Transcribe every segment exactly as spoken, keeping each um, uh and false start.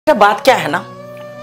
बात क्या है ना,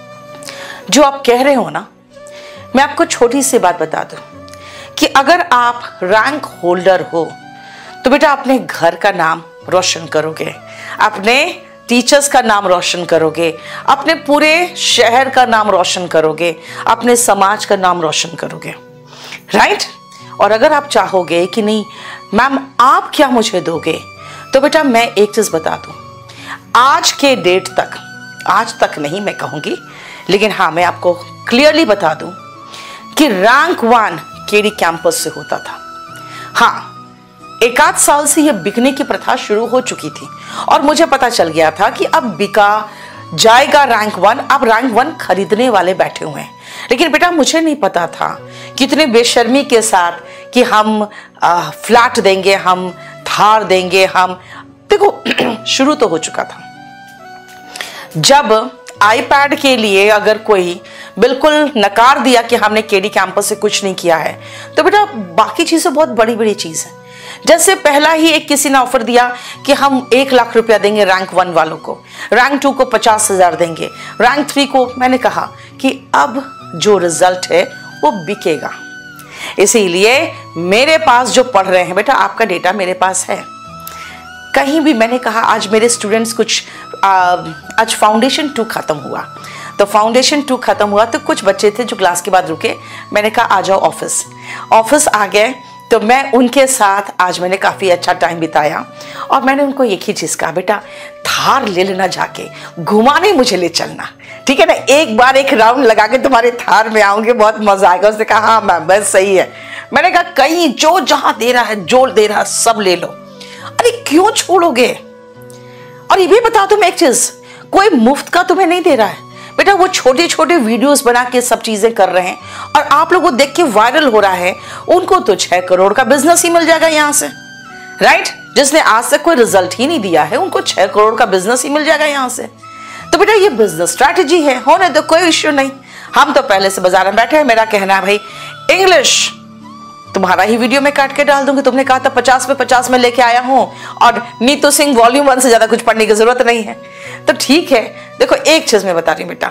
जो आप कह रहे हो ना, मैं आपको छोटी सी बात बता दूं कि अगर आप रैंक होल्डर हो तो बेटा अपने घर का नाम रोशन करोगे, अपने टीचर्स का नाम रोशन करोगे, अपने पूरे शहर का नाम रोशन करोगे, अपने समाज का नाम रोशन करोगे, राइट। और अगर आप चाहोगे कि नहीं मैम आप क्या मुझे दोगे, तो बेटा मैं एक चीज बता दूं, आज के डेट तक, आज तक नहीं मैं कहूंगी, लेकिन हाँ मैं आपको क्लियरली बता दूं कि रैंक वन केडी कैंपस से होता था। हाँ, एक आध साल से यह बिकने की प्रथा शुरू हो चुकी थी और मुझे पता चल गया था कि अब बिका जाएगा रैंक वन, अब रैंक वन खरीदने वाले बैठे हुए हैं। लेकिन बेटा मुझे नहीं पता था कितने बेशर्मी के साथ कि हम आ, फ्लैट देंगे, हम थार देंगे, हम देखो शुरू तो हो चुका था। जब आईपैड के लिए अगर कोई बिल्कुल नकार दिया कि हमने केडी कैंपस से कुछ नहीं किया है, तो बेटा बाकी चीजें बहुत बड़ी बड़ी चीज है। जैसे पहला ही एक किसी ने ऑफर दिया कि हम एक लाख रुपया देंगे रैंक वन वालों को, रैंक टू को पचास हजार देंगे, रैंक थ्री को। मैंने कहा कि अब जो रिजल्ट है वो बिकेगा, इसीलिए मेरे पास जो पढ़ रहे हैं बेटा, आपका डेटा मेरे पास है। कहीं भी मैंने कहा आज मेरे स्टूडेंट्स कुछ आ, आज फाउंडेशन टू खत्म हुआ, तो फाउंडेशन टू खत्म हुआ तो कुछ बच्चे थे जो क्लास के बाद रुके, मैंने कहा आ जाओ ऑफिस। ऑफिस आ गए तो मैं उनके साथ आज मैंने काफ़ी अच्छा टाइम बिताया और मैंने उनको एक ही चीज़ कहा, बेटा थार ले लेना, जाके घुमाने मुझे ले चलना, ठीक है ना, एक बार एक राउंड लगा के तुम्हारे थार में आऊँगे, बहुत मजा आएगा। उसने कहा हाँ मैम बस सही है। मैंने कहा कहीं जो जहाँ दे रहा है, जो दे रहा है सब ले लो। अरे क्यों छोड़ोगे? और ये भी बता दो मैं एक चीज, कोई मुफ्त का तुम्हें नहीं दे रहा है बेटा, वो छोटे छोटे वीडियोस बना के सब चीजें कर रहे हैं और आप लोगों को देख के वायरल हो रहा है, उनको तो छह करोड़ का बिजनेस ही मिल जाएगा यहां से, राइट। जिसने आज तक कोई रिजल्ट ही नहीं दिया है उनको छह करोड़ का बिजनेस ही मिल जाएगा यहां से। तो बेटा ये बिजनेस स्ट्रैटेजी है, होने दो, कोई इश्यू नहीं। हम तो पहले से बाजार में बैठे हैं। मेरा कहना है भाई इंग्लिश तुम्हारा ही वीडियो में काट के डाल दूंगी, तुमने कहा था पचास पे पचास में लेके आया हूं और नीतू सिंह वॉल्यूम वन से ज्यादा कुछ पढ़ने की जरूरत नहीं है, तो ठीक है। देखो एक चीज मैं बता रही हूं बेटा,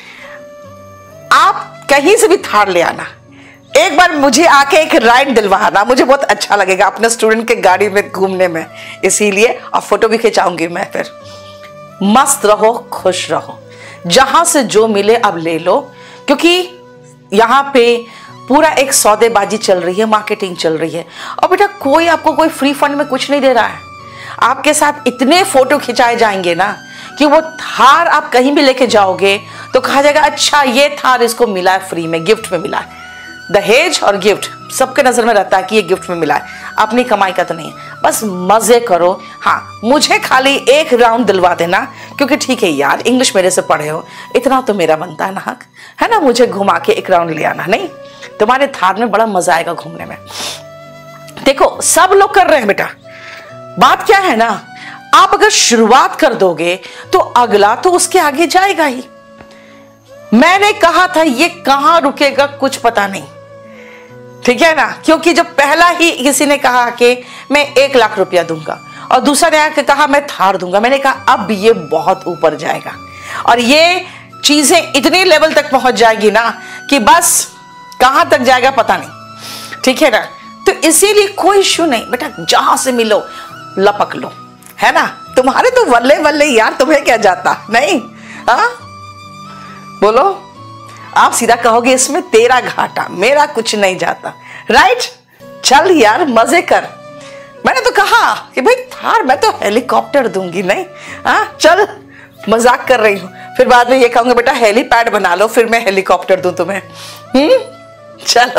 आप कहीं से भी थार ले आना, एक बार मुझे आके एक राइड दिलवाना, मुझे बहुत अच्छा लगेगा अपने स्टूडेंट के गाड़ी में घूमने में, इसीलिए और फोटो भी खिंचाऊंगी मैं। फिर मस्त रहो, खुश रहो, जहां से जो मिले अब ले लो, क्योंकि यहां पे पूरा एक सौदेबाजी चल रही है, मार्केटिंग चल रही है। और बेटा कोई आपको कोई फ्री फंड में कुछ नहीं दे रहा है, आपके साथ इतने फोटो खिंचाए जाएंगे ना कि वो थार आप कहीं भी लेके जाओगे तो कहा जाएगा अच्छा ये थार इसको मिला है फ्री में, गिफ्ट में मिला है। दहेज और गिफ्ट सबके नजर में रहता है कि ये गिफ्ट में मिला है, अपनी कमाई का तो नहीं है। बस मजे करो। हाँ मुझे खाली एक राउंड दिलवा देना, क्योंकि ठीक है यार इंग्लिश मेरे से पढ़े हो, इतना तो मेरा बनता है ना हक, है ना, मुझे घुमा के एक राउंड ले आना। नहीं, तुम्हारे थार में बड़ा मजा आएगा घूमने में। देखो सब लोग कर रहे हैं बेटा, बात क्या है ना, आप अगर शुरुआत कर दोगे तो अगला तो उसके आगे जाएगा ही। मैंने कहा था ये कहां रुकेगा कुछ पता नहीं, ठीक है ना, क्योंकि जब पहला ही किसी ने कहा कि मैं एक लाख रुपया दूंगा और दूसरा ने आके कहा मैं थार दूंगा, मैंने कहा अब ये बहुत ऊपर जाएगा और ये चीजें इतनी लेवल तक पहुंच जाएगी ना कि बस कहां तक जाएगा पता नहीं, ठीक है ना। तो इसीलिए कोई इश्यू नहीं बेटा, जहां से मिलो लपक लो, है ना। तुम्हारे तो वल्ले वल्ले यार, तुम्हें क्या जाता नहीं। हाँ बोलो, आप सीधा कहोगे इसमें तेरा घाटा, मेरा कुछ नहीं जाता, राइट। चल यार मजे कर। मैंने तो कहा कि भाई थार मैं तो हेलीकॉप्टर दूंगी, नहीं हाँ चल मजाक कर रही हूं, फिर बाद में ये कहूंगा बेटा हेलीपैड बना लो, फिर मैं हेलीकॉप्टर दूं तुम्हें। हम्म चलो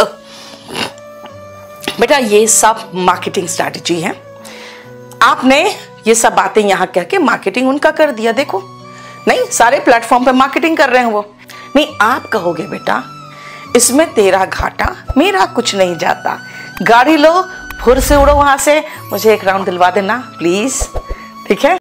बेटा ये सब मार्केटिंग स्ट्रैटेजी है। आपने ये सब बातें यहां कह के मार्केटिंग उनका कर दिया। देखो नहीं, सारे प्लेटफॉर्म पे मार्केटिंग कर रहे हैं वो। नहीं, आप कहोगे बेटा इसमें तेरा घाटा, मेरा कुछ नहीं जाता, गाड़ी लो फुर से उड़ो वहां से, मुझे एक राउंड दिलवा देना प्लीज, ठीक है।